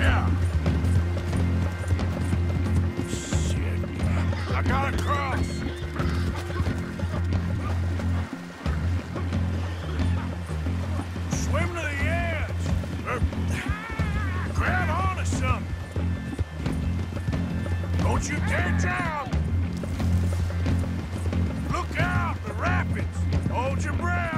Yeah. Shit. I gotta cross. Swim to the edge. Grab onto something. Don't you dare drown. Look out, the rapids. Hold your breath.